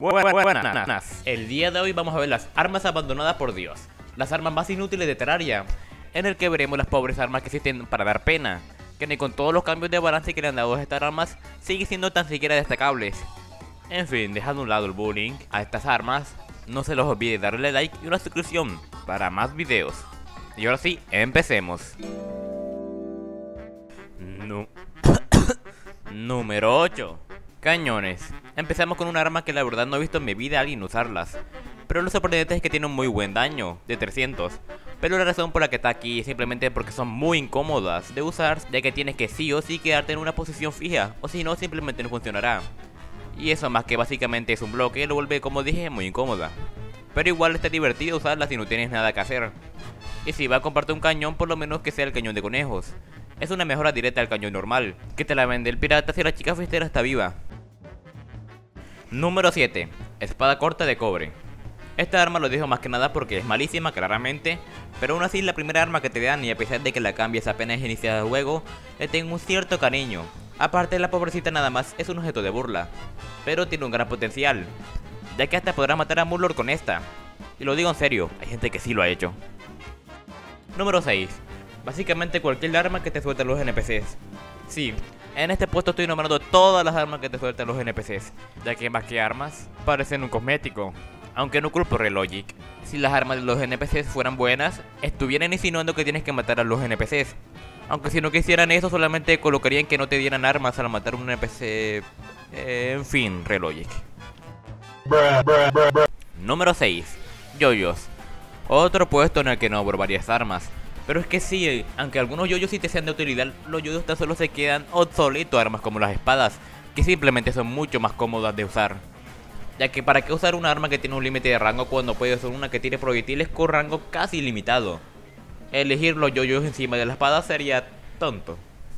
Buenas. El día de hoy vamos a ver las armas abandonadas por Dios, las armas más inútiles de Terraria, en el que veremos las pobres armas que existen para dar pena, que ni con todos los cambios de balance que le han dado a estas armas siguen siendo tan siquiera destacables. En fin, dejando a un lado el bullying a estas armas, no se les olvide darle like y una suscripción para más videos. Y ahora sí, empecemos. Número 8. Cañones. Empezamos con un arma que la verdad no he visto en mi vida a alguien usarlas, pero lo sorprendente es que tiene un muy buen daño, de 300. Pero la razón por la que está aquí es simplemente porque son muy incómodas de usar, ya que tienes que sí o sí quedarte en una posición fija, o si no simplemente no funcionará. Y eso más que básicamente es un bloque, lo vuelve, como dije, muy incómoda. Pero igual está divertido usarla si no tienes nada que hacer. Y si va a comprarte un cañón, por lo menos que sea el cañón de conejos. Es una mejora directa al cañón normal, que te la vende el pirata si la chica fiestera está viva. Número 7. Espada corta de cobre. Esta arma lo dejo más que nada porque es malísima claramente, pero aún así es la primera arma que te dan y a pesar de que la cambies apenas iniciada el juego, le tengo un cierto cariño. Aparte la pobrecita nada más es un objeto de burla, pero tiene un gran potencial, ya que hasta podrás matar a Murloc con esta. Y lo digo en serio, hay gente que sí lo ha hecho. Número 6. Básicamente cualquier arma que te suelten los NPCs. Sí, en este puesto estoy nombrando todas las armas que te sueltan los NPCs, ya que más que armas, parecen un cosmético. Aunque no culpo Relogic, si las armas de los NPCs fueran buenas, estuvieran insinuando que tienes que matar a los NPCs. Aunque si no quisieran eso, solamente colocarían que no te dieran armas al matar a un NPC... en fin, Relogic. Número 6. Yoyos. Otro puesto en el que no abro varias armas. Pero es que sí, aunque algunos yoyos sí te sean de utilidad, los yoyos tan solo se quedan obsoletos a armas como las espadas, que simplemente son mucho más cómodas de usar. Ya que para qué usar una arma que tiene un límite de rango cuando puedes usar una que tiene proyectiles con rango casi ilimitado. Elegir los yoyos encima de la espada sería tonto.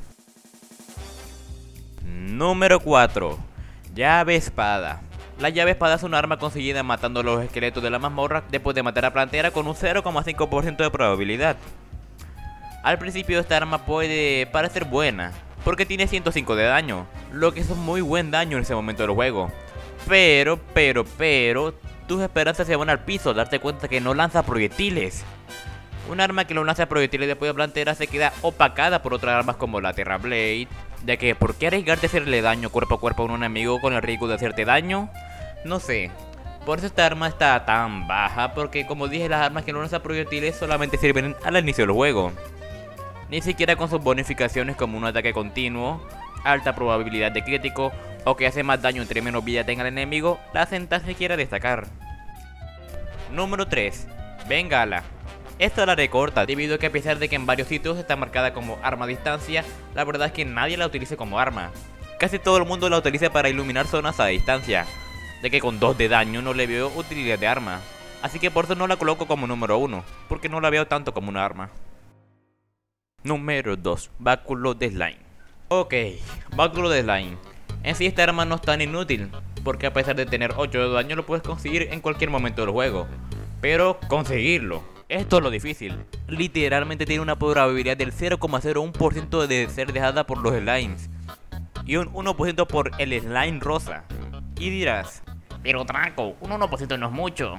Número 4. Llave espada. La llave espada es una arma conseguida matando a los esqueletos de la mazmorra después de matar a Plantera con un 0,5% de probabilidad. Al principio esta arma puede parecer buena, porque tiene 105 de daño, lo que es un muy buen daño en ese momento del juego. Pero, tus esperanzas se van al piso al darte cuenta que no lanza proyectiles. Un arma que no lanza proyectiles después de Plantera se queda opacada por otras armas como la Terra Blade, ya que ¿por qué arriesgarte a hacerle daño cuerpo a cuerpo a un enemigo con el riesgo de hacerte daño? No sé. Por eso esta arma está tan baja, porque como dije, las armas que no lanzan proyectiles solamente sirven al inicio del juego. Ni siquiera con sus bonificaciones como un ataque continuo, alta probabilidad de crítico o que hace más daño entre menos vida tenga el enemigo, la hacen tan siquiera destacar. Número 3. Bengala. Esta la recorta debido a que a pesar de que en varios sitios está marcada como arma a distancia, la verdad es que nadie la utiliza como arma. Casi todo el mundo la utiliza para iluminar zonas a distancia, ya que con 2 de daño no le veo utilidad de arma. Así que por eso no la coloco como número 1, porque no la veo tanto como una arma. Número 2. Báculo de slime. Ok, báculo de slime. En sí esta arma no es tan inútil, porque a pesar de tener 8 de daño lo puedes conseguir en cualquier momento del juego. Pero conseguirlo, esto es lo difícil. Literalmente tiene una probabilidad del 0,01% de ser dejada por los slimes, y un 1% por el slime rosa. Y dirás, pero Draco, un 1% no es mucho.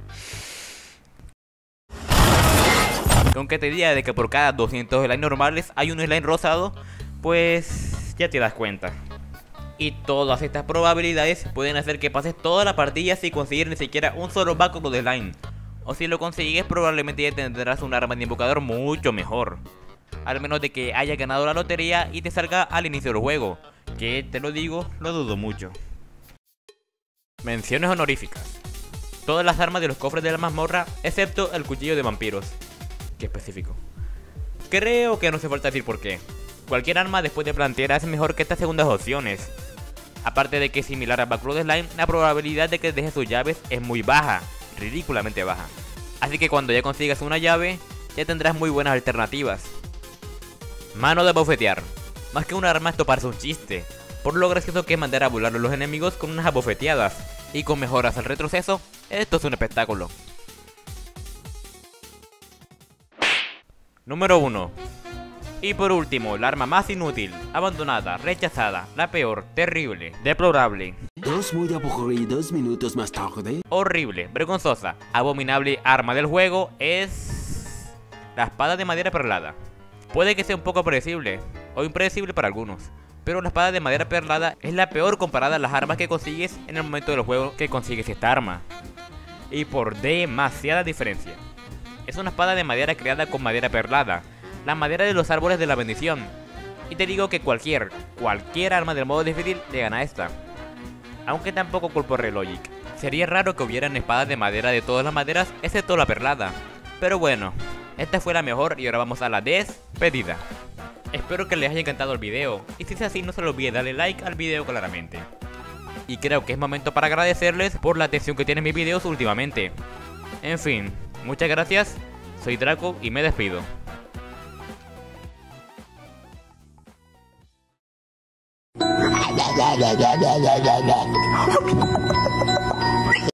Aunque te diga de que por cada 200 slime normales hay un slime rosado, pues ya te das cuenta. Y todas estas probabilidades pueden hacer que pases toda la partida sin conseguir ni siquiera un solo báculo de slime. O si lo consigues, probablemente ya tendrás un arma de invocador mucho mejor. Al menos de que haya ganado la lotería y te salga al inicio del juego, que te lo digo, lo dudo mucho. Menciones honoríficas. Todas las armas de los cofres de la mazmorra, excepto el cuchillo de vampiros. Qué específico. Creo que no hace falta decir por qué. Cualquier arma después de Plantera es mejor que estas segundas opciones. Aparte de que es similar al báculo de slime, la probabilidad de que deje sus llaves es muy baja, ridículamente baja. Así que cuando ya consigas una llave, ya tendrás muy buenas alternativas. Mano de bofetear. Más que un arma, esto parece un chiste, por lo gracioso que es mandar a volar a los enemigos con unas abofeteadas, y con mejoras al retroceso, esto es un espectáculo. Número 1. Y por último, la arma más inútil, abandonada, rechazada, la peor, terrible, deplorable, 2 muy aburridos minutos más tarde. horrible, vergonzosa, abominable arma del juego es la espada de madera perlada. Puede que sea un poco predecible o impredecible para algunos, pero la espada de madera perlada es la peor comparada a las armas que consigues en el momento del juego que consigues esta arma. Y por demasiada diferencia. Es una espada de madera creada con madera perlada, la madera de los árboles de la bendición. Y te digo que cualquier arma del modo difícil le gana a esta. Aunque tampoco culpo a Relogic. Sería raro que hubieran espadas de madera de todas las maderas excepto la perlada. Pero bueno, esta fue la mejor y ahora vamos a la despedida. Espero que les haya encantado el video, y si es así no se les olvide darle like al video claramente. Y creo que es momento para agradecerles por la atención que tienen mis videos últimamente. En fin, muchas gracias, soy Draco y me despido. Ya, ya, ya, ya, ya, ya, ya.